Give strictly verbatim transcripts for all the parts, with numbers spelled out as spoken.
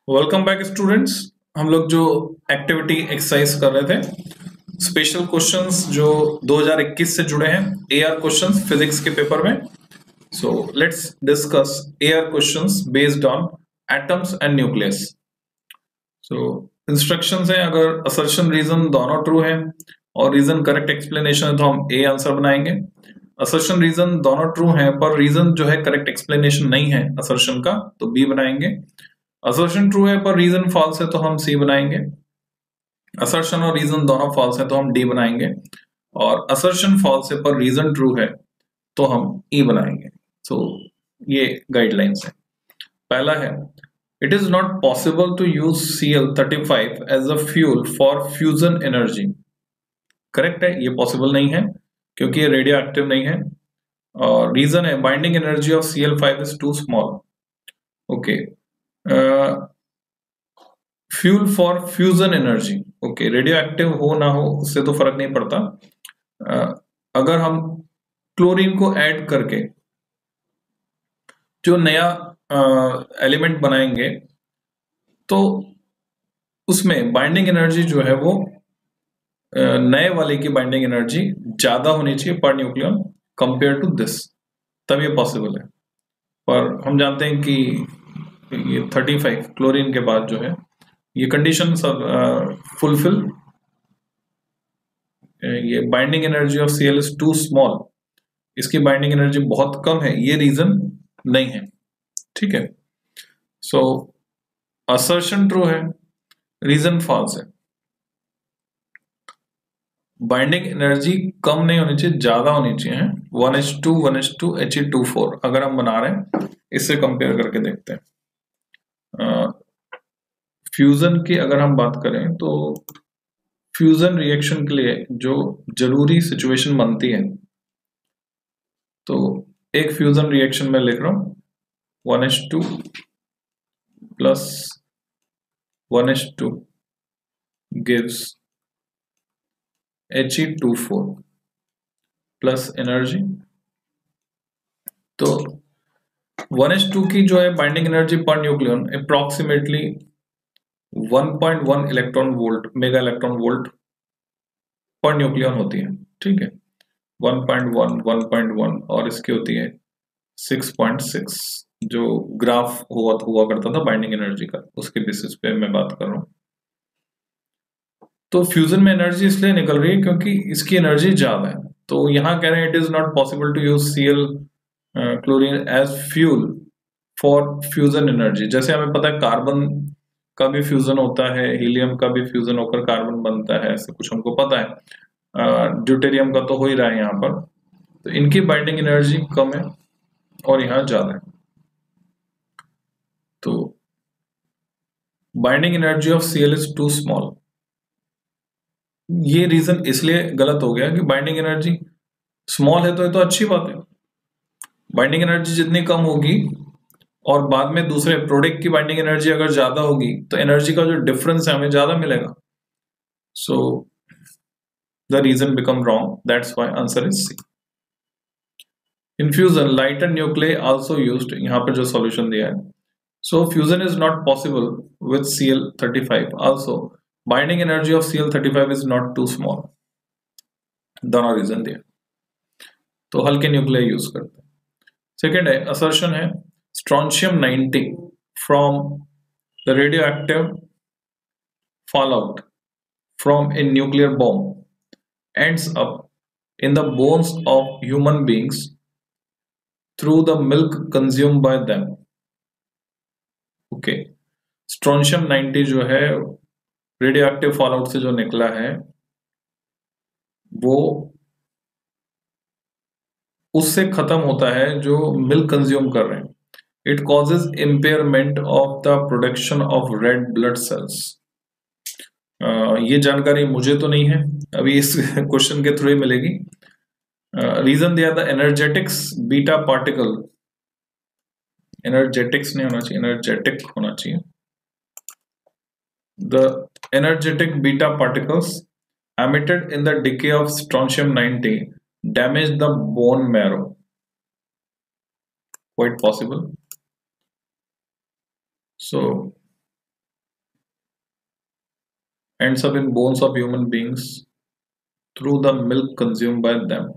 Welcome back students. हम लोग जो एक्टिविटी एक्सरसाइज कर रहे थे स्पेशल क्वेश्चंस जो दो हज़ार इक्कीस से जुड़े हैं एआर क्वेश्चंस फिजिक्स के पेपर में। So let's discuss AR questions based on atoms and nucleus. So instructions हैं, अगर असर्शन रीजन दोनों ट्रू है और रीजन करेक्ट एक्सप्लेनेशन है तो हम ए आंसर बनाएंगे। असर्शन रीजन दोनों ट्रू हैं पर रीजन जो है करेक्ट एक्सप्लेनेशन नहीं है असर्शन का तो बी बनाएंगे। असर्शन ट्रू है पर रीजन फॉल्स है तो हम सी बनाएंगे। असर्शन और रीजन दोनों फॉल्स है तो हम डी बनाएंगे और असर्शन फॉल्स है पर रीजन ट्रू है तो हम ई बनाएंगे। सो so, ये गाइडलाइंस है। पहला है it is not possible to use C L thirty five as a fuel for fusion energy. Correct है, ये पॉसिबल नहीं है क्योंकि ये रेडियो एक्टिव नहीं है। और रीजन है binding energy of C L five is too small. Okay, fuel for fusion energy. Okay, radioactive हो ना हो उससे तो फर्क नहीं पड़ता। uh, अगर हम क्लोरीन को ऐड करके जो नया एलिमेंट uh, बनाएंगे तो उसमें बाइंडिंग एनर्जी जो है वो uh, नए वाले की बाइंडिंग एनर्जी ज्यादा होनी चाहिए per nucleon compare to this, तब ये पॉसिबल है। पर हम जानते हैं कि ये थर्टी फाइव क्लोरीन के बाद जो है ये कंडीशन फुलफिल, ये binding energy of C L is too small, इसकी बाइंडिंग एनर्जी बहुत कम है, ये रीजन नहीं है। ठीक है, सो असर्शन ट्रू है, रीजन फॉल्स है। बाइंडिंग एनर्जी कम नहीं होनी चाहिए, ज्यादा होनी चाहिए। One H two one H two H E two four अगर हम बना रहे हैं इससे कंपेयर करके देखते हैं। फ्यूजन की अगर हम बात करें तो फ्यूजन रिएक्शन के लिए जो जरूरी सिचुएशन बनती है तो एक फ्यूजन रिएक्शन में लिख रहा हूं one H two plus one H two gives H E two four plus energy. तो वन एच टू की जो है binding energy per nucleon approximately one point one electron volt mega electron volt per nucleon होती है। ठीक है, one point one, one point one और इसकी होती है सिक्स पॉइंट सिक्स, जो ग्राफ हुआ हुआ करता था बाइंडिंग एनर्जी का, उसके बेसिस पे मैं बात कर रहा हूं। तो फ्यूजन में एनर्जी इसलिए निकल रही है क्योंकि इसकी एनर्जी ज्यादा है। तो यहां कह रहे हैं it is not possible to use C L chlorine as fuel for fusion energy. जैसे हमें पता है कार्बन का भी फ्यूजन होता है, हीलियम का भी फ्यूजन होकर कार्बन बनता है, ऐसे कुछ हमको पता है। ड्यूटेरियम का तो हो ही रहा है यहाँ पर। तो इनकी बाइंडिंग एनर्जी कम है और यहाँ ज्यादा है। तो binding energy of C L is too small. ये रीजन इसलिए गलत हो गया कि बाइंडिंग एनर्जी स्मॉल है तो ये तो अच्छी बात है। बाइंडिंग एनर्जी जितनी कम होगी और बाद में दूसरे प्रोडक्ट की बाइंडिंग एनर्जी अगर ज्यादा होगी तो एनर्जी का जो डिफरेंस है हमें ज्यादा मिलेगा। So the reason become wrong, that's why answer is C. In fusion lighter nuclei also used, यहाँ पर जो सॉल्यूशन दिया है। So fusion is not possible with C L thirty five also, binding energy of C L thirty five is not too small. दोनों reason दिया तो हल्के nuclear use करते हैं। सेकेंड है असर्शन है strontium ninety from the radioactive fall out from a nuclear bomb ends up in the bones of human beings through the milk consumed by them. Okay, strontium ninety जो है radioactive fall out से जो निकला है वो उससे खत्म होता है जो मिल्क कंज्यूम कर रहे हैं। It causes impairment of the production of red blood cells. ये जानकारी मुझे तो नहीं है, अभी इस क्वेश्चन के थ्रू ही मिलेगी। रीजन दिया था एनर्जेटिक्स बीटा पार्टिकल, एनर्जेटिक्स नहीं होना चाहिए, एनर्जेटिक होना चाहिए। The energetic beta particles emitted in the decay of strontium ninety damage the bone marrow. Quite possible. So ends up in bones of human beings through the milk consumed by them.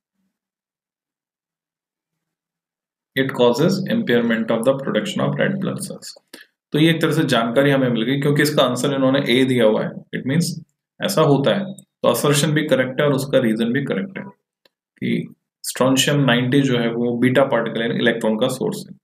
It causes impairment of the production of red blood cells. तो ये एक तरह से जानकारी हमें मिल गई, क्योंकि इसका आंसर इन्होंने ए दिया हुआ है, इट मींस ऐसा होता है। तो असर्शन भी करेक्ट है और उसका रीजन भी करेक्ट है कि स्ट्रोंशियम नाइंटी जो है वो बीटा पार्टिकल यानी इलेक्ट्रॉन का सोर्स है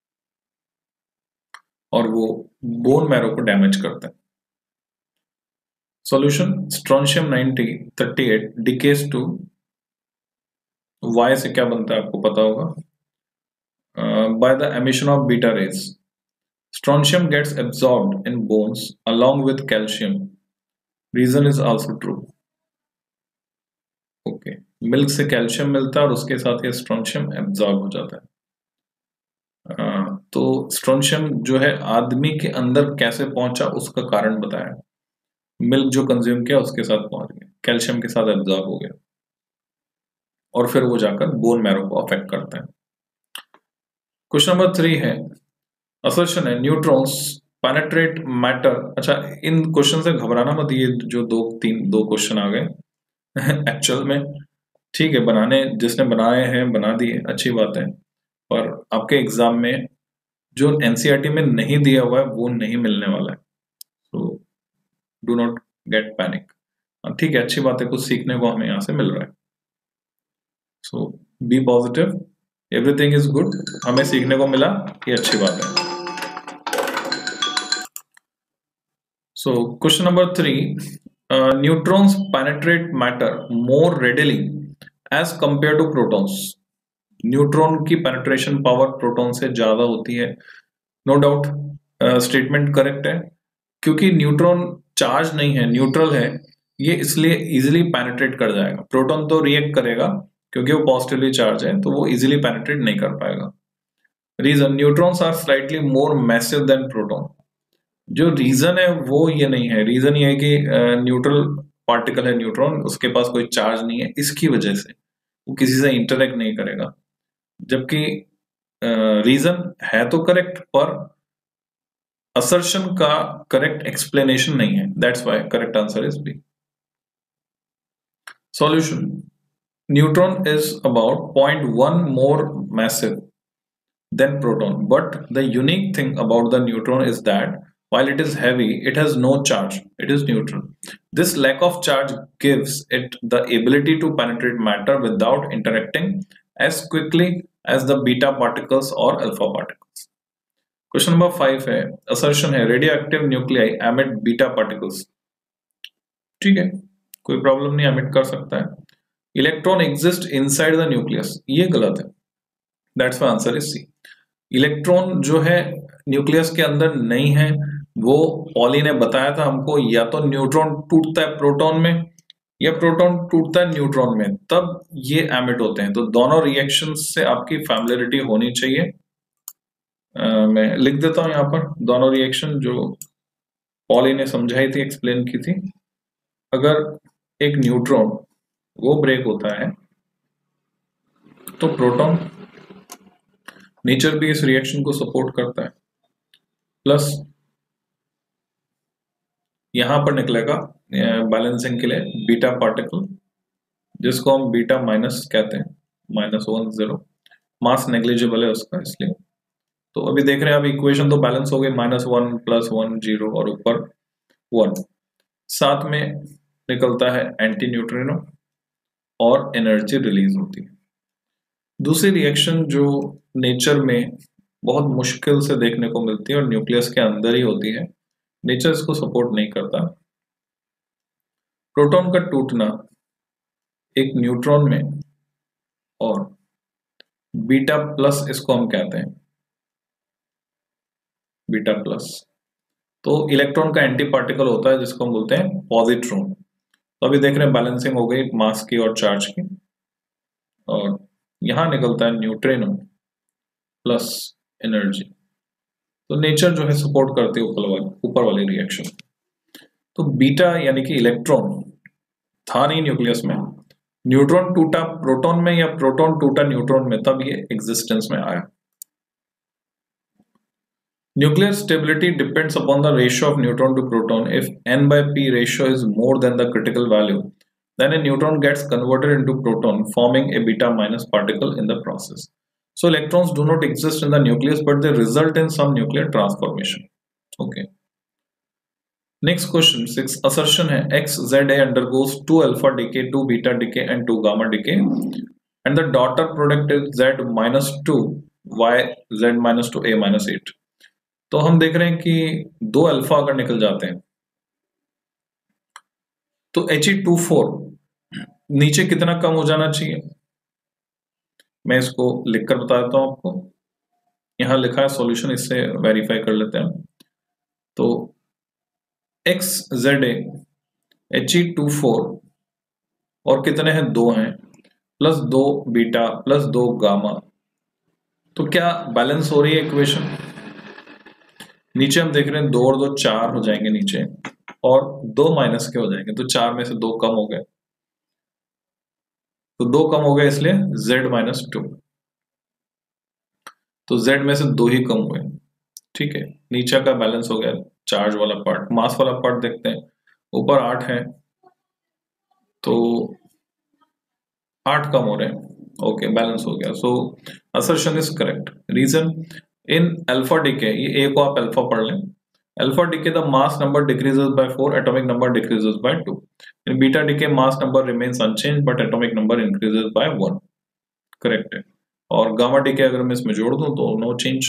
और वो बोन मैरो को डैमेज करता है। Solution, strontium ninety thirty eight decays to Y से क्या बनता है आपको पता होगा, by the emission of beta rays. Strontium gets absorbed in bones along with calcium. Reason is also true. Okay, milk से कैल्शियम मिलता है और उसके साथ ये स्ट्रोंशियम एब्जॉर्ब हो जाता है। आ, तो स्ट्रोंशियम जो है आदमी के अंदर कैसे पहुंचा उसका कारण बताया। मिल्क जो कंज्यूम किया उसके साथ पहुंच गया, कैल्शियम के साथ एब्जॉर्ब हो गया और फिर वो जाकर बोन मैरो को अफेक्ट करता है। क्वेश्चन नंबर थ्री है, असर्शन है न्यूट्रॉन्स पेनेट्रेट मैटर। अच्छा, इन क्वेश्चन से घबराना मत, ये जो दो तीन दो क्वेश्चन आ गए एक्चुअल में ठीक है, बनाने जिसने बनाए हैं बना दिए, अच्छी बात है, पर आपके एग्जाम में जो एनसीईआरटी में नहीं दिया हुआ है वो नहीं मिलने वाला है, तो डू नॉट गेट पैनिक। ठीक है, अच्छी बात है, कुछ सीखने को हमें यहाँ से मिल रहा है। So be positive, everything is good, हमें सीखने को मिला, ये अच्छी बात है। So question number three, uh, neutrons penetrate matter more readily as compared to protons. Neutron की पेनिट्रेशन पावर प्रोटॉन से ज्यादा होती है, नो डाउट स्टेटमेंट करेक्ट है, क्योंकि न्यूट्रॉन चार्ज नहीं है, न्यूट्रल है, ये इसलिए इजीली पेनिट्रेट कर जाएगा। प्रोटॉन तो रिएक्ट करेगा क्योंकि वो पॉजिटिवली चार्ज है, तो वो इजीली पेनिट्रेट नहीं कर पाएगा। Reason, neutrons are slightly more massive than proton. जो रीजन है वो ये नहीं है, रीजन ये है कि न्यूट्रल पार्टिकल है न्यूट्रॉन, उसके पास कोई चार्ज नहीं है, इसकी वजह से वो किसी से इंटरेक्ट नहीं करेगा। जबकि रीजन है तो करेक्ट, पर असर्शन का करेक्ट एक्सप्लेनेशन नहीं है, that's why correct answer is B. Solution, neutron is about point one more massive than proton, but the unique thing about the neutron is that while it is heavy, it has no charge, it is neutral. This lack of charge gives it the ability to penetrate matter without interacting as quickly as the beta particles or alpha particles. Question number five है, assertion है radioactive nuclei emit beta particles. ठीक है, कोई problem नहीं, emit कर सकता है। Electron exist inside the nucleus, ये गलत है, that's why answer is C. Electron जो है न्यूक्लियस के अंदर नहीं है, वो पॉली ने बताया था हमको, या तो न्यूट्रॉन टूटता है प्रोटॉन में या प्रोटॉन टूटता है न्यूट्रॉन में, तब ये एमिट होते हैं। तो दोनों रिएक्शन से आपकी फैमिलियरिटी होनी चाहिए। आ, मैं लिख देता हूं यहाँ पर दोनों रिएक्शन जो पॉली ने समझाई थी, एक्सप्लेन की थी। अगर एक न्यूट्रॉन वो ब्रेक होता है तो प्रोटॉन, नेचर भी इस रिएक्शन को सपोर्ट करता है, प्लस यहां पर निकलेगा बैलेंसिंग के लिए बीटा पार्टिकल, जिसको हम बीटा माइनस कहते हैं, minus one zero, mass negligible है उसका, इसलिए। तो अभी देख रहे हैं, अब इक्वेशन तो बैलेंस हो गई, minus one plus one zero और ऊपर वन, साथ में निकलता है एंटी न्यूट्रिनो और एनर्जी रिलीज होती है। दूसरी रिएक्शन जो नेचर में बहुत मुश्किल से देखने को मिलती है और न्यूक्लियस के अंदर ही होती है, नेचर इसको सपोर्ट नहीं करता, प्रोटॉन का टूटना एक न्यूट्रॉन में, और बीटा प्लस इसको हम कहते हैं, बीटा प्लस। तो इलेक्ट्रॉन का एंटी पार्टिकल होता है जिसको हम बोलते हैं पॉजिट्रॉन। तो अभी देख रहे हैं बैलेंसिंग हो गई मास की और चार्ज की, और यहां निकलता है न्यूट्रिनो प्लस एनर्जी। तो नेचर जो है सपोर्ट करती है ऊपर वाली ऊपर वाली रिएक्शन। तो बीटा यानी कि इलेक्ट्रॉन था नहीं न्यूक्लियस में, न्यूट्रॉन टूटा प्रोटॉन में या प्रोटॉन टूटा न्यूट्रॉन में, तब ये एग्जिस्टेंस में आया। Nuclear stability depends upon the ratio of neutron to proton. If n by p ratio is more than the critical value, then a neutron gets converted into proton, forming a beta minus particle in the process. So electrons do not exist in the nucleus, but they result in some nuclear transformation. Okay. Next question six assertion है X Z A undergoes two alpha decay, two beta decay, and two gamma decay, and the daughter product is Z minus two Y Z minus two A minus eight. तो हम देख रहे हैं कि दो alpha अगर निकल जाते हैं तो एच ई टू फोर नीचे कितना कम हो जाना चाहिए, मैं इसको लिखकर बता देता हूं आपको। यहां लिखा है सॉल्यूशन, इससे वेरीफाई कर लेते हैं। तो X Z A H E two four और कितने हैं, दो हैं, प्लस दो बीटा प्लस दो गामा, तो क्या बैलेंस हो रही है इक्वेशन। नीचे हम देख रहे हैं दो और दो चार हो जाएंगे नीचे, और दो माइनस के हो जाएंगे, तो चार में से दो कम हो गए, तो दो कम हो गए इसलिए z माइनस टू, तो z में से दो ही कम हुए। ठीक है, नीचे का बैलेंस हो गया। चार्ज वाला पार्ट, मास वाला पार्ट देखते हैं। ऊपर आठ है तो आठ कम हो रहे हैं, ओके बैलेंस हो गया। So assertion is correct. Reason in alpha decay, ये ए को आप अल्फा पढ़ लें, alpha decay the mass number decreases by four, atomic number decreases by two. In beta decay mass number remains unchange but atomic number increases by one. Correct है। और gamma DK अगर मैं इसमें जोड़ दूं तो नो चेंज।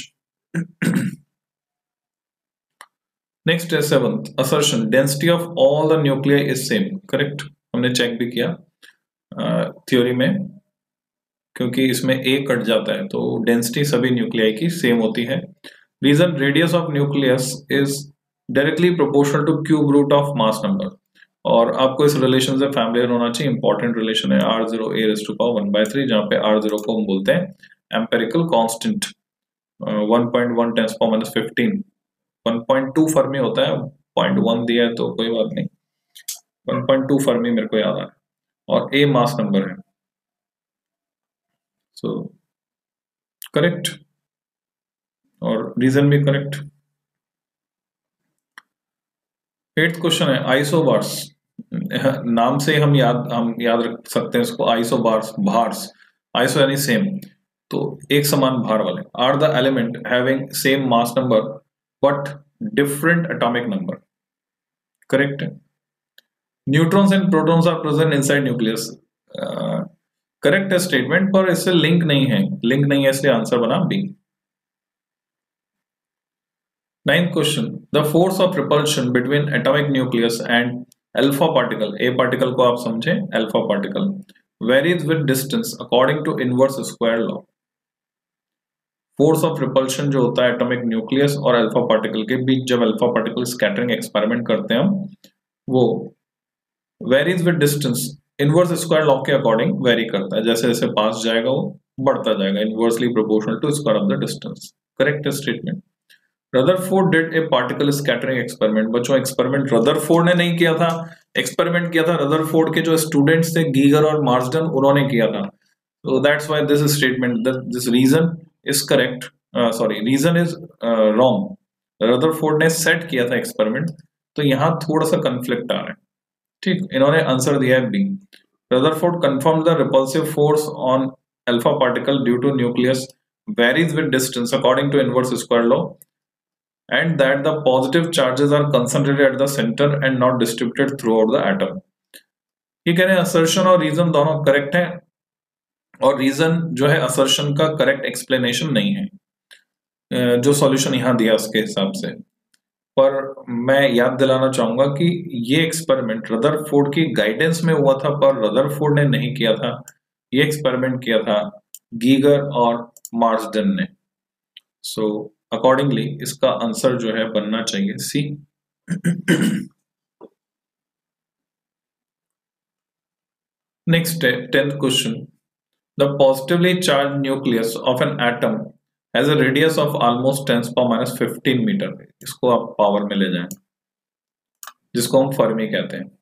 नेक्स्ट है seventh assertion density of all the nuclei is same. Correct, हमने चेक भी किया थ्योरी uh, में, क्योंकि इसमें ए कट जाता है तो डेंसिटी सभी न्यूक्लियाई की सेम होती है। Reason radius of nucleus is directly proportional to cube root of mass number, और आपको इस रिलेशन से फैमिलियर होना चाहिए। इंपॉर्टेंट रिलेशन है R zero A raise to power one by three, जहां पे आर जीरो को हम बोलते हैं empirical constant, one point one ten power minus fifteen, one point two fermi होता है, ज़ीरो पॉइंट वन दिया है तो कोई बात नहीं, वन पॉइंट टू फर्मी मेरे को याद आ रहा है, और ए मास नंबर है। सो करेक्ट, और रीजन भी करेक्ट। एट्थ क्वेश्चन है आइसोबार्स, नाम से हम याद हम याद रख सकते हैं इसको, आइसोबार्स भार्स, आइसो यानी सेम, तो एक समान भार वाले। Are the element having same mass number but different atomic number. Correct है। Neutrons and protons are present inside nucleus. Correct है स्टेटमेंट, पर इससे लिंक नहीं है, लिंक नहीं है इसलिए आंसर बना B. Ninth question, the force of repulsion between atomic nucleus and alpha particle, a particle को आप समझे alpha particle, varies with distance according to inverse square law। force of repulsion जो होता है atomic nucleus और alpha particle के बीच, जब alpha particle scattering experiment करते हैं हम, वो varies with distance, inverse square law के according vary करता है, जैसे जैसे पास जाएगा वो बढ़ता जाएगा, inversely proportional to square of the distance। correct statement। Rutherford did a particle scattering experiment. बच्चों एक्सपेरिमेंट रदरफोर्ड ने नहीं किया था, एक्सपेरिमेंट किया था रदरफोर्ड के जो स्टूडेंट्स थे गीगर और मार्सडन, उन्होंने किया था। so that's why this statement, this reason is correct, uh, sorry reason is uh, wrong। Rutherford ने सेट किया था एक्सपेरिमेंट, तो यहाँ थोड़ा सा कंफ्लिक्ट आ रहा है। ठीक, इन्होंने आंसर दिया है B. Rutherford confirm the repulsive force on alpha particle due to nucleus varies with distance according to inverse square law, and that the positive charges are concentrated at the center and not distributed throughout the atom। ये कह रहे हैं assertion और reason दोनों correct हैं, और reason जो है assertion का correct explanation नहीं है जो solution यहाँ दिया उसके हिसाब से। पर मैं याद दिलाना चाहूंगा कि ये एक्सपेरिमेंट रदरफोर्ड की गाइडेंस में हुआ था, पर रदरफोर्ड ने नहीं किया था, ये एक्सपेरिमेंट किया था गीगर और मार्सडन ने। सो so, अकॉर्डिंगली इसका आंसर जो है बनना चाहिए सी। नेक्स्ट है tenth question, the positively charge nucleus of an atom has a radius of almost ten power minus fifteen meter. इसको आप पावर में ले जाएं, जिसको हम फर्मी कहते हैं।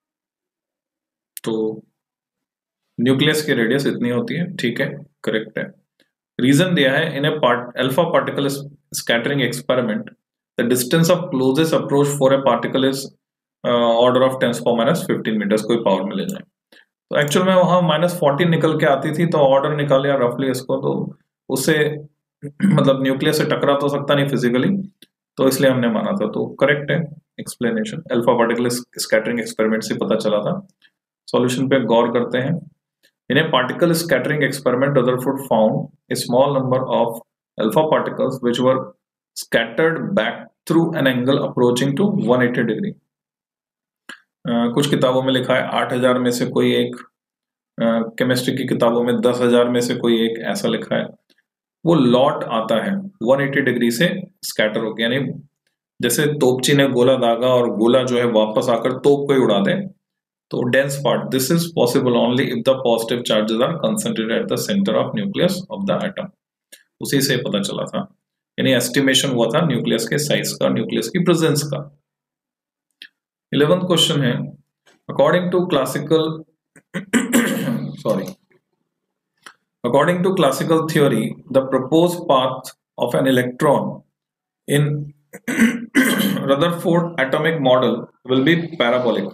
तो न्यूक्लियस की रेडियस इतनी होती है, ठीक है, करेक्ट है। रीजन दिया है in a part alpha particle scattering experiment, the distance of closest approach for a particle is uh, order of ten power minus fifteen meters, कोई पावर में ले जाए तो एक्चुअल में वहां माइनस फोर्टीन निकल के आती थी, तो ऑर्डर निकाल लिया रफली इसको, तो उससे मतलब न्यूक्लियस से टकरा तो सकता नहीं फिजिकली, तो इसलिए हमने माना था, तो करेक्ट है explanation. Alpha particle scattering experiment से पता चला था। सॉल्यूशन पे गौर करते हैं। In a particle scattering experiment Rutherford found a small number of alpha particles which were scattered back through an angle approaching to one eighty degree. Uh, कुछ किताबों में लिखा है आठ हजार में से कोई एक, केमिस्ट्री uh, की किताबों में दस हजार में से कोई एक, ऐसा लिखा है। वो लॉट आता है वन एटी डिग्री से स्कैटर होकर, यानी जैसे तोपची ने गोला दागा और गोला जो है वापस आकर तोप को ही उड़ा दे, तो dense part, this is possible only if the positive charges are concentrated at the centre of nucleus of the atom. उसी से पता चला था, यानी एस्टिमेशन हुआ था न्यूक्लियस के साइज का, न्यूक्लियस की प्रेजेंस का। इलेवेंथ क्वेश्चन है, according to classical sorry according to classical theory the proposed path of an electron in Rutherford atomic model will be parabolic.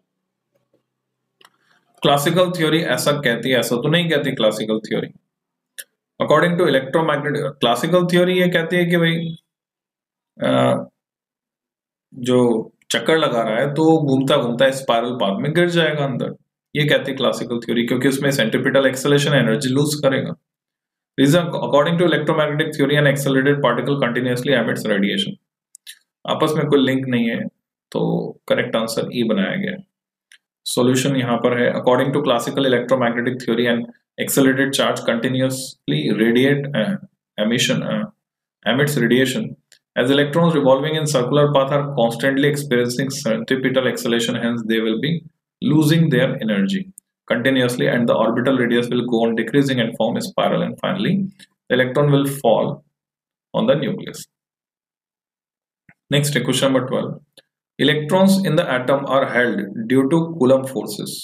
Classical theory ऐसा कहती है, ऐसा तो नहीं कहती classical theory. According to electromagnetic, classical theory ये कहती है कि भाई आ, जो चक्कर लगा रहा है तो घूमता घूमता स्पाइरल पाथ में गिर जाएगा अंदर, ये कहती है क्लासिकल थ्योरी, क्योंकि उसमें सेंट्रीपिटल एक्सेलरेशन एनर्जी लूज करेगा। Reason, according to electromagnetic theory an accelerated particle continuously emits radiation. आपस में कोई लिंक नहीं है, तो करेक्ट आंसर ई बनाया गया है। सॉल्यूशन यहाँ पर है, according to classical electromagnetic theory an accelerated charge continuously radiate emission emits radiation. As electrons revolving in circular path are constantly experiencing centripetal acceleration, hence they will be losing their energy continuously, and the orbital radius will go on decreasing and form a spiral, and finally the electron will fall on the nucleus. Next, question number twelve. Electrons in the atom are held due to Coulomb forces.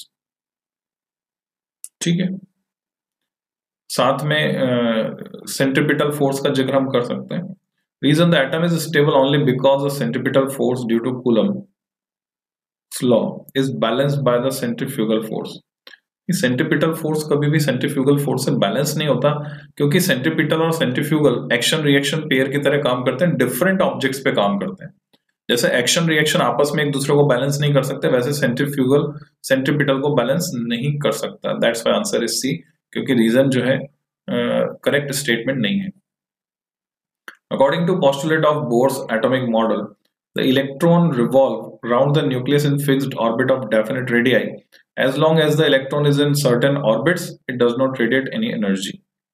ठीक है, साथ में centripetal force का जिक्र हम कर सकते हैं। Reason, the atom is stable only because the centripetal force due to Coulomb's law is balanced by the centrifugal force. Centripetal force कभी भी सेंट्रीफ्यूगल फोर्स से बैलेंस नहीं होता, क्योंकि सेंट्रीपिटल और सेंट्रीफ्यूगल एक्शन रिएक्शन पेयर की तरह काम करते हैं, डिफरेंट ऑब्जेक्ट्स पे काम करते हैं। जैसे एक्शन रिएक्शन आपस में एक दूसरे को बैलेंस नहीं कर सकते, वैसे सेंट्रीफ्यूगल सेंट्रीपिटल को बैलेंस नहीं कर सकता। That's why answer is C, क्योंकि रीजन जो है करेक्ट uh, स्टेटमेंट नहीं है। According to postulate of Bohr's atomic model, the electron revolve round the nucleus in fixed orbit of definite radii. As long as the electron is in certain orbits, it does not radiate any energy.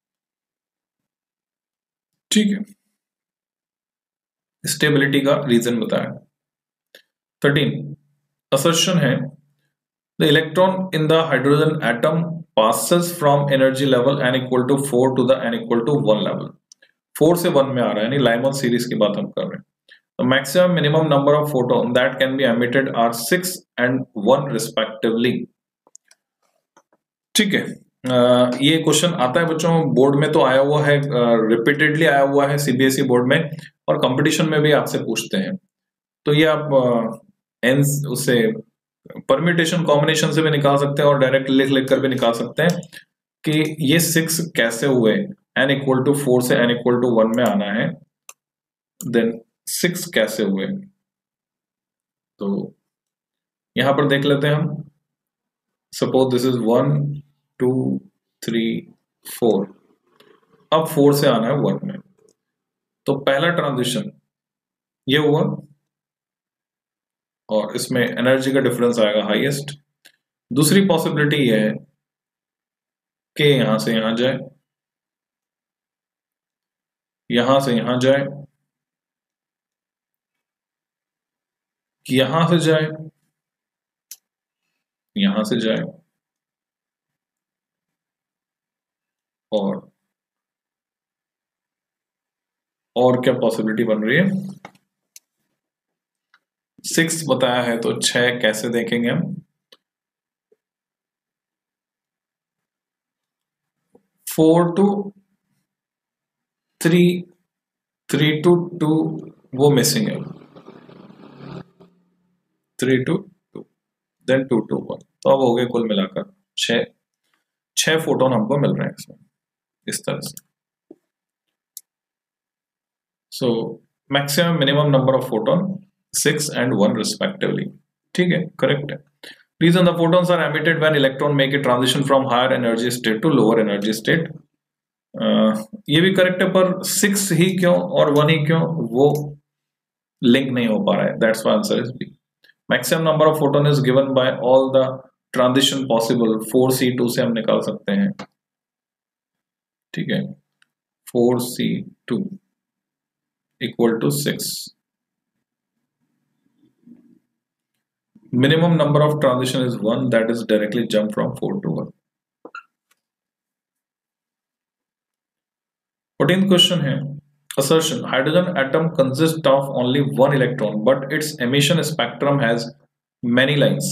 ठीक है, stability का reason बताया। Thirteen, assertion है, the electron in the hydrogen atom passes from energy level n equal to four to the n equal to one level। Four से one में आ रहा है, यानी लाइमन सीरीज की बात हम कर रहे हैं। The maximum minimum number of photon that can be emitted are six and one respectively। ठीक है, uh, ये क्वेश्चन आता है बच्चों बोर्ड में, तो आया हुआ है, रिपीटेडली uh, आया हुआ है सीबीएसई बोर्ड में, और कंपटीशन में भी आपसे पूछते हैं। तो ये आप एन uh, उससे परम्यूटेशन कॉम्बिनेशन से भी निकाल सकते हैं और डायरेक्ट लिख लिख कर भी निकाल सकते हैं कि ये सिक्स कैसे हुए। n इक्वल टू फोर से n इक्वल टू वन में आना है, देन सिक्स कैसे हुए, तो यहां पर देख लेते हैं हम। Suppose this is one two three four, अब फोर से आना है वन में, तो पहला ट्रांजिशन ये हुआ और इसमें एनर्जी का डिफरेंस आएगा हाईएस्ट। दूसरी पॉसिबिलिटी यह है कि यहां से यहां जाए, यहां से यहां जाए, यहां से जाए, यहां से जाए, और और क्या पॉसिबिलिटी बन रही है, सिक्स बताया है तो छह कैसे देखेंगे हम। Four to three three to two वो मिसिंग है, three to two then two to one, तो अब हो गए कुल मिलाकर छह छह फोटोन हमको मिल रहे हैं इसमें इस तरह से। So maximum minimum number of photon six and one respectively. ठीक है, करेक्ट है। Reason the photons are emitted when electron make a transition from higher energy state to lower energy state. ये भी करेक्ट है, पर सिक्स ही क्यों और one ही क्यों वो लिंक नहीं हो पा रहा है, that's why answer is B. Maximum number of photon is given by all the transition possible, four C two से हम निकाल सकते हैं। ठीक है, four C two equal to six. Minimum number of transition is one, that is directly jump from four to one. Fourteenth question है assertion hydrogen atom consists of only one electron but its emission spectrum has many lines।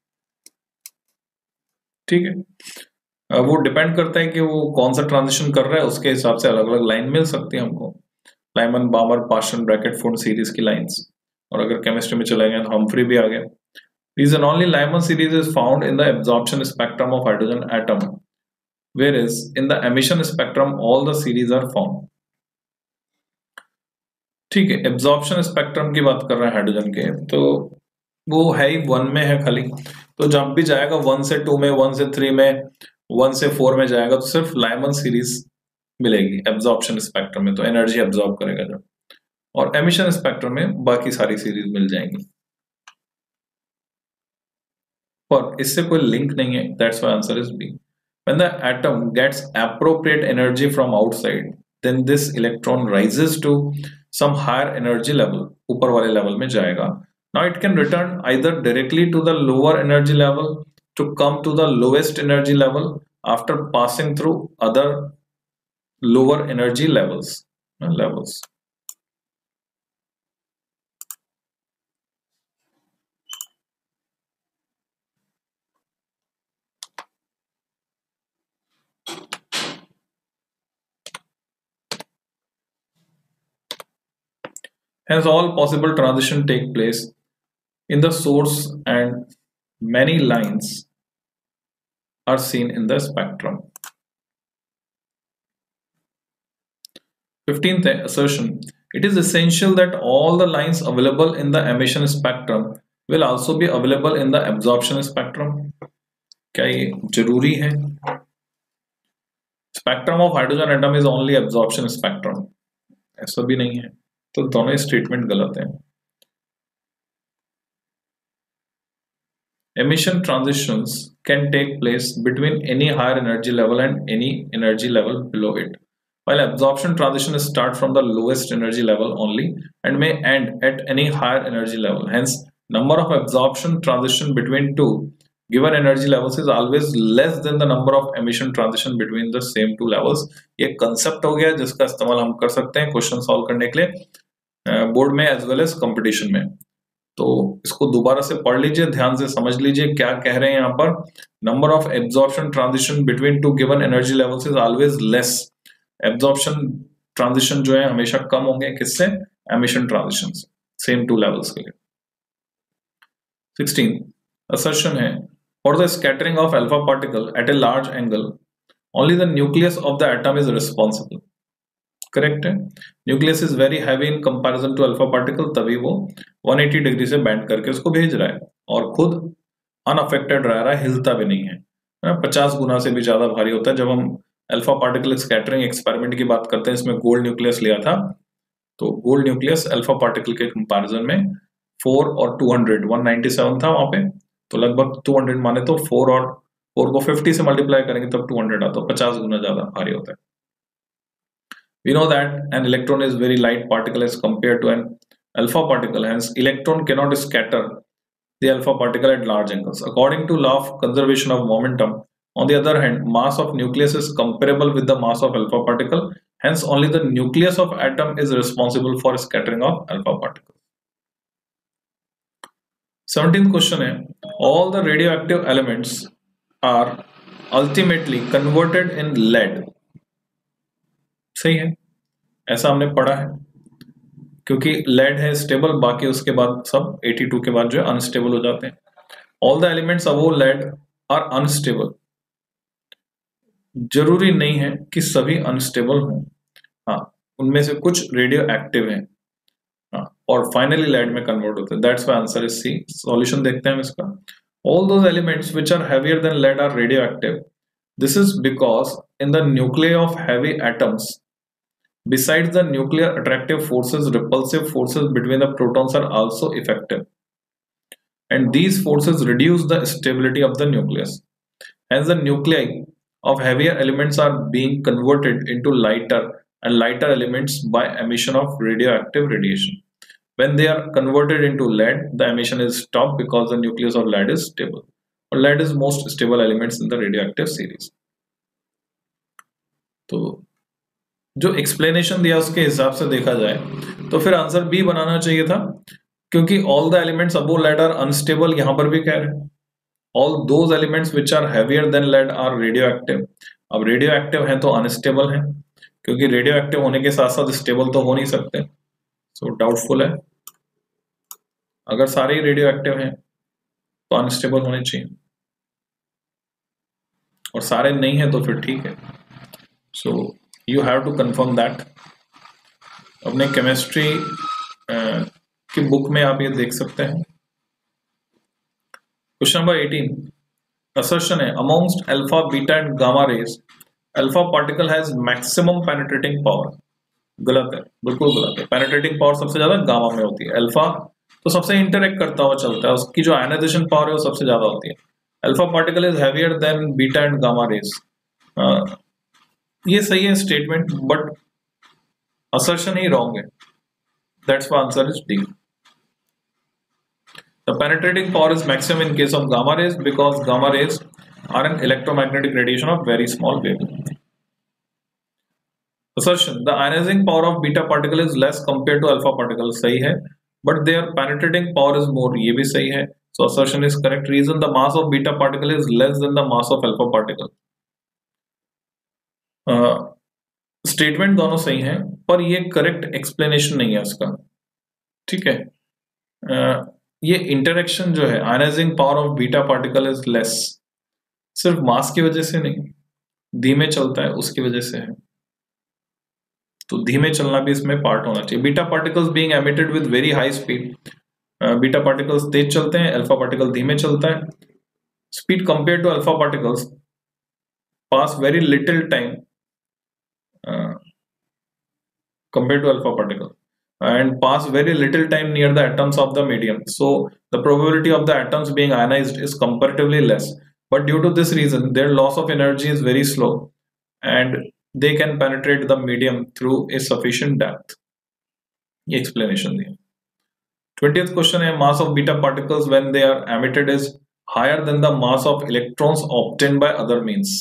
ठीक है, वो depend करता है कि वो कौन सा ट्रांजिशन कर रहा है, उसके हिसाब से अलग अलग लाइन मिल सकती है हमको। Lyman, Balmer, Paschen, Brackett, Pfund series की लाइंस। और अगर केमिस्ट्री में चले गए तो हम्फ्री भी आ गया। Reason only Lyman series is found in the absorption spectrum of hydrogen atom whereas in the emission spectrum all the series are found। ठीक है, एब्जॉर्प्शन स्पेक्ट्रम की बात कर रहे हैं हाइड्रोजन के, तो वो है ही वन में है खाली, तो जब भी जाएगा वन से टू में, वन से थ्री में, वन से फोर में जाएगा तो सिर्फ लाइमन सीरीज मिलेगी एब्जॉर्प्शन स्पेक्ट्रम में, तो एनर्जी एब्जॉर्ब करेगा जब। और एमिशन स्पेक्ट्रम में बाकी सारी सीरीज मिल जाएंगी, पर इससे कोई लिंक नहीं है, that's why answer is B. When the atom gets appropriate energy from outside then this electron rises to some higher energy level, ऊपर वाले लेवल में जाएगा। Now it can return either directly to the lower energy level to come to the lowest energy level after passing through other lower energy levels levels Hence all possible transition take place in the source and many lines are seen in the spectrum। fifteenth assertion, it is essential that all the lines available in the emission spectrum will also be available in the absorption spectrum। क्या ये जरूरी है? Spectrum of hydrogen atom is only absorption spectrum, ऐसा भी नहीं है, तो दोनों स्टेटमेंट गलत हैं। Emission transitions can take place between any higher energy level and any energy level below it, while absorption transitions start from the lowest energy level only and may end at any higher energy level। Hence, number of absorption transition between two given energy levels is always less than the number of emission transition between the same two levels। ये concept हो गया जिसका इस्तेमाल हम कर सकते हैं question solve करने के लिए बोर्ड में एज वेल एज कंपटीशन में। तो इसको दोबारा से पढ़ लीजिए, ध्यान से समझ लीजिए क्या कह रहे हैं यहाँ पर। Number of absorption transition between two given energy levels is always less. Absorption transition जो है हमेशा कम होंगे, किससे? एमिशन ट्रांजिशन से, सेम टू लेवल्स के लिए। सिक्सटीन assertion है, for the scattering of alpha particle at a large angle only the nucleus of the atom is responsible। Correct है, nucleus is very heavy in comparison to alpha particle, तभी वो one eighty degree से bend करके उसको भेज रहा है और खुद अनअफेक्टेड रह रहा है, हिलता भी नहीं है। पचास गुना से भी ज्यादा भारी होता है। जब हम अल्फा पार्टिकल स्कैटरिंग एक्सपेरिमेंट की बात करते हैं, इसमें गोल्ड न्यूक्लियस लिया था, तो गोल्ड न्यूक्लियस अल्फा पार्टिकल के कंपैरिजन में फोर और two hundred one ninety seven था वहां पे, तो लगभग टू हंड्रेड माने तो फोर और फोर को फिफ्टी से मल्टीप्लाई करेंगे तब टू हंड्रेड आता है, पचास गुना ज्यादा भारी होता है। We know that an electron is very light particle as compared to an alpha particle, hence electron cannot scatter the alpha particle at large angles. According to law of conservation of momentum, on the other hand, mass of nucleus is comparable with the mass of alpha particle, hence only the nucleus of atom is responsible for scattering of alpha particles। seventeenth question है, all the radioactive elements are ultimately converted in lead। सही है, ऐसा हमने पढ़ा है। क्योंकि lead है stable, बाकी उसके बाद सब बयासी के बाद जो है अनस्टेबल हो जाते हैं। All the elements above lead are unstable, जरूरी नहीं है कि सभी अनस्टेबल हों, हाँ उनमें से कुछ रेडियो एक्टिव हैं, हाँ, और फाइनली लेड में कन्वर्ट होते हैं। That's why answer is C. Solution देखते हैं हम इसका। All those elements which are heavier than lead are radioactive. This is because in the nucleus of heavy atoms, besides the nuclear attractive forces, repulsive forces between the protons are also effective, and these forces reduce the stability of the nucleus. Hence the nuclei of heavier elements are being converted into lighter and lighter elements by emission of radioactive radiation. When they are converted into lead, the emission is stopped because the nucleus of lead is stable, or lead is most stable elements in the radioactive series. तो जो explanation दिया उसके हिसाब से देखा जाए तो फिर आंसर बी बनाना चाहिए था, क्योंकि all the elements above lead are unstable, यहां पर भी कह रहे हैं all those elements which are heavier than lead are radioactive. अब रेडियो एक्टिव है तो अनस्टेबल है, क्योंकि रेडियो एक्टिव होने के साथ साथ स्टेबल तो हो नहीं सकते, सो so, डाउटफुल है। अगर सारे ही रेडियो एक्टिव हैं तो अनस्टेबल होने चाहिए, और सारे नहीं है तो फिर ठीक है। So so, you have to confirm that। अपने केमिस्ट्री की बुक में आप ये देख सकते हैं। क्वेश्चन नंबर अठारह, assertion है amongst alpha, beta and gamma rays, alpha particle has maximum penetrating power। गलत है, बिल्कुल गलत है। पेनिट्रेटिंग पावर सबसे ज्यादा गामा में होती है। अल्फा तो सबसे इंटरेक्ट करता हुआ चलता है, उसकी जो आयनाइजेशन पावर है वो सबसे ज्यादा होती है। Alpha particle is heavier than beta and gamma rays. ये सही है स्टेटमेंट, बट असर्शन ही रॉन्ग है। That's why answer is D. The penetrating power is maximum in case of gamma rays because gamma rays are an electromagnetic radiation of very small wavelength. Assertion the ionizing power of beta particle is less compare to alpha particle, सही है, but their penetrating power is more, ये भी सही है। So assertion is correct. Reason the mass of beta particle is less than the mass of alpha particle. Statement uh, दोनों सही हैं, पर ये करेक्ट एक्सप्लेनेशन नहीं है इसका, ठीक है। uh, ये इंटरेक्शन जो है ionizing power of beta particle is less, सिर्फ मास की वजह से नहीं, धीमे चलता है उसकी वजह से है, तो धीमे चलना भी इसमें पार्ट होना चाहिए। Beta particles being emitted with very high speed, beta particles तेज चलते हैं, अल्फा पार्टिकल धीमे चलता है। Speed compare to alpha particles pass very little time Uh, compared to alpha particle and pass very little time near the atoms of the medium, so the probability of the atoms being ionized is comparatively less, but due to this reason their loss of energy is very slow and they can penetrate the medium through a sufficient depth। ये explanation दिया। twentieth question है mass of beta particles when they are emitted is higher than the mass of electrons obtained by other means।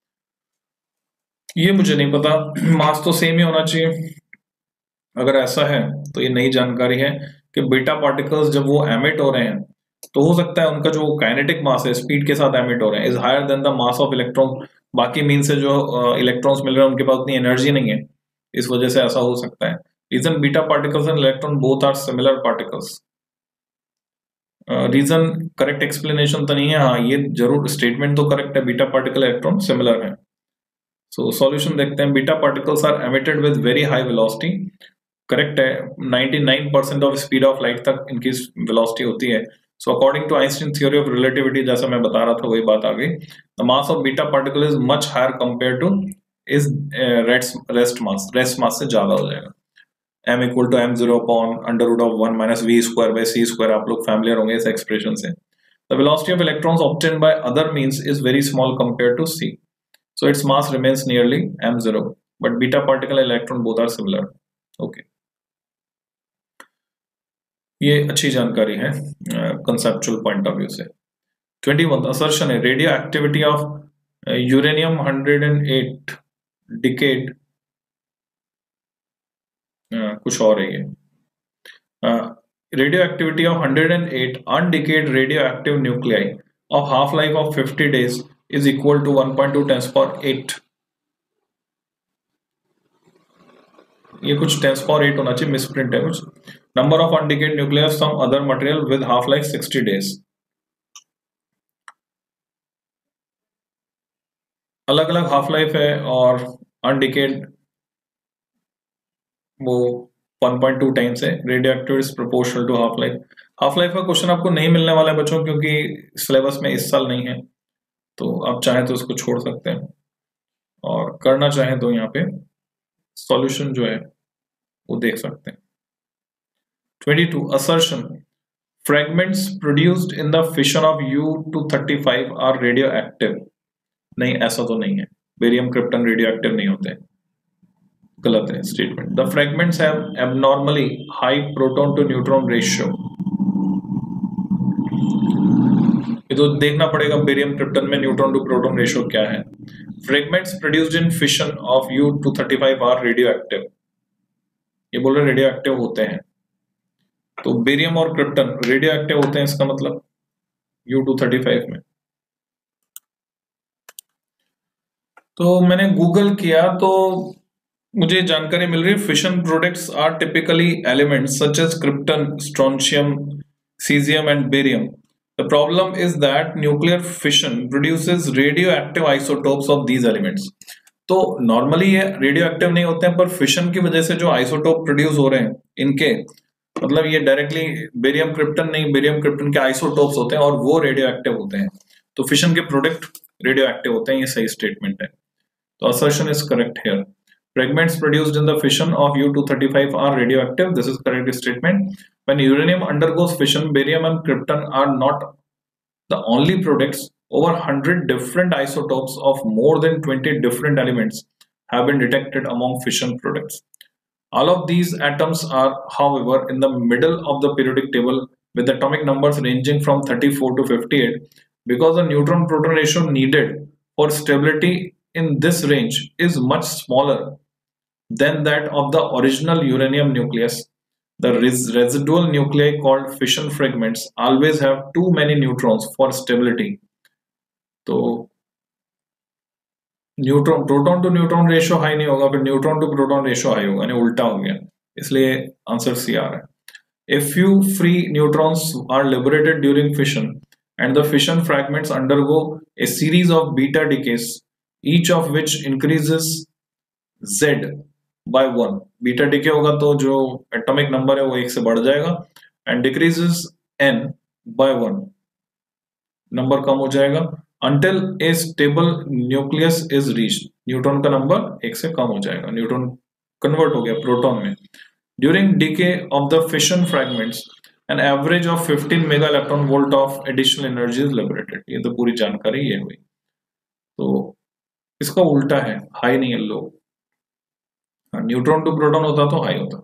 ये मुझे नहीं पता, मास तो same ही होना चाहिए। अगर ऐसा है तो ये नई जानकारी है कि बीटा पार्टिकल्स जब वो एमिट हो रहे हैं तो हो सकता है उनका जो काइनेटिक मास है स्पीड के साथ एमिट हो रहे हैं is higher than the mass of electron. बाकी मीन से जो इलेक्ट्रॉन्स मिल रहे हैं उनके पास उतनी एनर्जी नहीं है, इस वजह से ऐसा हो सकता है। Reason beta particles and electron both are similar particles. Reason correct explanation तो नहीं है, हाँ ये जरूर स्टेटमेंट तो करेक्ट है, बीटा पार्टिकल इलेक्ट्रॉन सिमिलर है। सो सॉल्यूशन देखते हैं। Beta particles are emitted with very high velocity, correct है, निन्यानवे percent of speed of light तक इनकी वेलोसिटी होती है। So according to Einstein theory of relativity, जैसा मैं बता रहा था वही बात आ गई, the mass of beta particle is much higher compare to is rest mass, rest mass से ज्यादा हो जाएगा। m equal to M zero upon under root of one minus V square by C square, आप लोग familiar होंगे इस expression से। The velocity of electrons obtained by other means is very small compare to C, so its mass remains nearly m zero, but beta particle and electron both are similar। okay, ये अच्छी जानकारी है conceptual point of view से। twenty-one assertion है radioactivity of uranium one hundred eight decade, uh, कुछ और है ये, radioactivity of one hundred eight undecayed radioactive nuclei of half life of fifty days is equal to one point two times per eight। ये कुछ tens power eight होना चाहिए, misprint है कुछ। Number of undecayed nuclear some other material with half life sixty days. अलग अलग half life है और अनडिकेड वो वन पॉइंट टू टाइम्स है। Radioactive is proportional to half life. Half life का क्वेश्चन आपको नहीं मिलने वाला है बच्चों, क्योंकि सिलेबस में इस साल नहीं है, तो आप चाहें तो उसको छोड़ सकते हैं और करना चाहें तो यहाँ पे सॉल्यूशन जो है वो देख सकते हैं। Twenty two assertion fragments produced in the fission of U two thirty five are radioactive. नहीं, ऐसा तो नहीं है, बेरियम क्रिप्टन रेडियो एक्टिव नहीं होते, गलत है statement. The fragments have abnormally high proton to neutron ratio. ये तो देखना पड़ेगा बेरियम क्रिप्टन में न्यूट्रॉन टू प्रोटॉन रेशियो क्या है। Fragments produced in fission of U two thirty five are radioactive. ये बोल रहे रेडियो एक्टिव होते हैं, तो बेरियम और क्रिप्टन रेडियो एक्टिव होते हैं, इसका मतलब यू टू थर्टी फाइव में। तो मैंने गूगल किया तो मुझे जानकारी मिल रही है fission products are typically elements such as krypton, strontium, cesium and barium. The problem is that nuclear fission produces radioactive isotopes of these elements. तो नॉर्मली ये रेडियो एक्टिव नहीं होते हैं, पर फिशन की वजह से जो आइसोटोप प्रोड्यूस हो रहे हैं इनके, मतलब ये डायरेक्टली बेरियम क्रिप्टन नहीं, बेरियम क्रिप्टन के आइसोटोप्स होते हैं और वो रेडियो एक्टिव होते हैं। तो फिशन के प्रोडक्ट रेडियो एक्टिव होते हैं, ये सही स्टेटमेंट है। तो assertion is correct here. Fragments produced in the fission of U two thirty-five are radioactive. This is correct statement. When uranium undergoes fission, barium and krypton are not the only products. Over one hundred different isotopes of more than twenty different elements have been detected among fission products. All of these atoms are, however, in the middle of the periodic table with atomic numbers ranging from thirty-four to fifty-eight. Because the neutron-proton ratio needed for stability in this range is much smaller than that of the original uranium nucleus, the res residual nuclei called fission fragments always have too many neutrons for stability. तो neutron proton to neutron ratio high नहीं होगा, फिर neutron to proton ratio high होगा, यानी उल्टा हो गया, इसलिए आंसर सी आ रहा है। If few free neutrons are liberated during fission and the fission fragments undergo a series of beta decays, each of which increases Z by one. Beta decay होगा तो जो एटॉमिक नंबर है वो एक से बढ़ जाएगा, and decreases n by one, number कम हो जाएगा, until a stable nucleus is reached। Neutron का नंबर एक से कम हो जाएगा, न्यूट्रॉन कन्वर्ट हो गया प्रोटॉन में। During decay of the fission fragments an average of fifteen mega electron volt of additional energy is liberated। ये तो पूरी जानकारी ये हुई। तो इसका उल्टा है, हाई नहीं है, लो। न्यूट्रॉन टू प्रोटॉन होता तो हाई होता।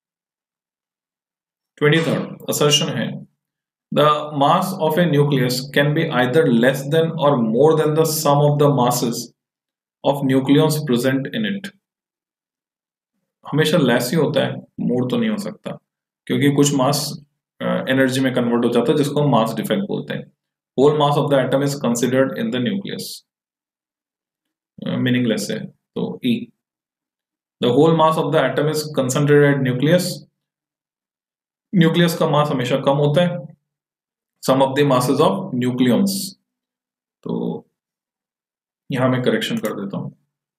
ट्वेंटी थर्ड असर्शन है the mass of a nucleus can be either less than और more than the sum of the masses of nucleus present in it. हमेशा लेस ही होता है, मोर तो नहीं हो सकता, क्योंकि कुछ मास एनर्जी uh, में कन्वर्ट हो जाता है, जिसको मास डिफेक्ट बोलते हैं। Whole mass of the atom is considered in the nucleus, meaningless है, तो ई। The whole mass of the atom is concentrated at nucleus. Nucleus का मास हमेशा कम होता है, sum of the masses of nucleons। तो यहां मैं करेक्शन कर देता हूं।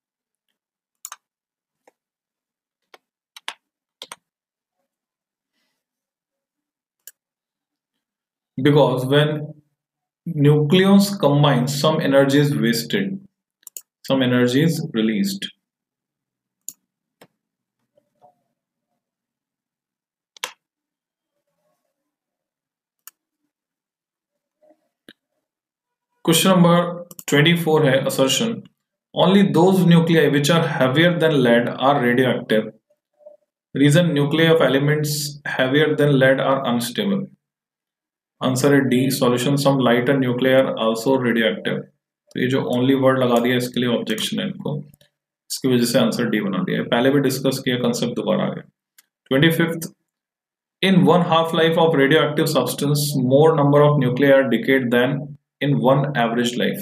Because when nucleons combine, some energy is wasted, some energy is released। Question number twenty four है assertion only those nuclei which are heavier than lead are radioactive. Reason nuclei of elements heavier than lead are unstable. Answer है D, solution some lighter nuclei are also radioactive. तो ये जो only word लगा दिया इसके लिए objection है इनको, इसकी वजह से आंसर डी बना दिया है। पहले भी डिस्कस किया, कंसेप्ट दोबारा आ गया। Twenty fifth in one half life of radioactive substance more number of nuclei are decayed than in one average life.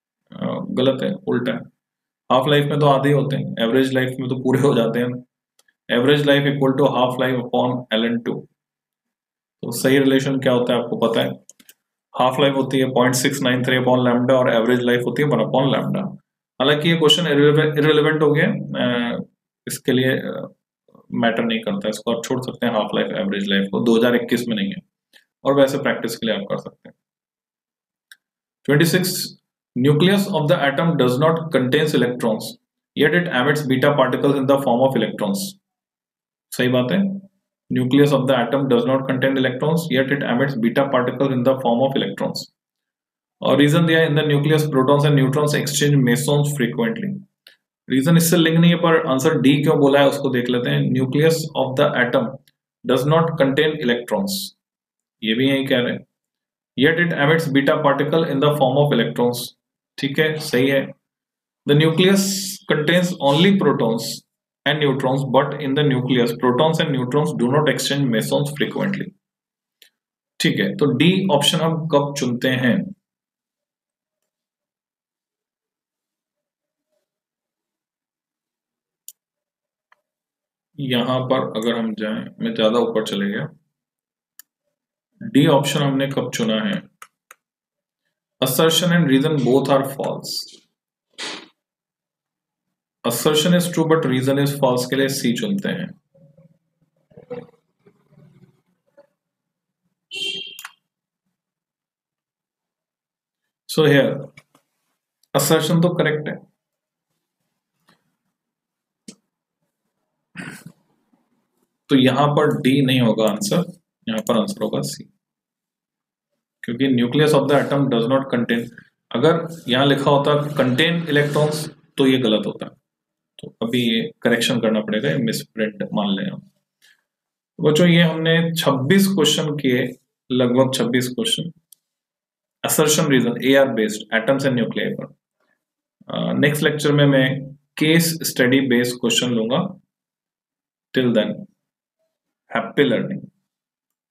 गलत है, उल्टा है। हाफ लाइफ में तो आधे होते हैं, एवरेज लाइफ में तो पूरे हो जाते हैं। Average life equal to half life upon L N two. तो सही रिलेशन क्या होता है आपको पता है, हाफ लाइफ होती है point six nine three upon lambda और एवरेज लाइफ होती है वन अपॉन लैम्डा। हालांकि ये क्वेश्चन इररिलेवेंट हो गया, इसके लिए मैटर नहीं करता, इसको आप छोड़ सकते हैं हाफ लाइफ एवरेज लाइफ को, दो हज़ार इक्कीस में नहीं है, और वैसे प्रैक्टिस के लिए आप कर सकते हैं। Twenty six nucleus of the atom does not contains electrons yet it emits beta particles in the form of electrons. सही बात है, nucleus of the atom does not contain electrons yet it emits beta particles in the form of electrons। और reason दिया in the nucleus protons and neutrons exchange mesons frequently. Reason इससे link नहीं है पर answer D क्यों बोला है उसको देख लेते हैं। Nucleus of the atom does not contain electrons, ये भी यही कह रहे हैं, yet it emits beta particle in the form of electrons. ठीक है, सही है। The nucleus contains only protons and neutrons, but in the nucleus protons and neutrons do not exchange mesons frequently। ठीक है, तो डी ऑप्शन हम कब चुनते हैं? यहां पर अगर हम जाएं, मैं ज्यादा ऊपर चले गया, डी ऑप्शन हमने कब चुना है? assertion and reason both are false। assertion is true but reason is false के लिए सी चुनते हैं। so here assertion तो करेक्ट है, तो यहां पर डी नहीं होगा आंसर, यहां पर आंसर होगा सी, क्योंकि nucleus of the atom does not contain, अगर यहां लिखा होता कंटेन इलेक्ट्रॉन्स तो ये गलत होता, तो अभी ये करेक्शन करना पड़ेगा, ये मिसप्रिंट मान लें हम। बच्चों ये हमने छब्बीस क्वेश्चन किए, लगभग छब्बीस question assertion reason A R based atoms and nuclei पर। नेक्स्ट लेक्चर में मैं केस स्टडी बेस्ड क्वेश्चन लूंगा। Till then happy learning.